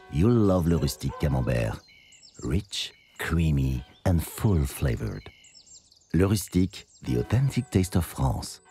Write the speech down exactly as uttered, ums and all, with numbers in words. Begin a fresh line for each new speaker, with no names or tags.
you'll love le rustique camembert. Rich, creamy and full flavored. Le rustique, the authentic taste of France.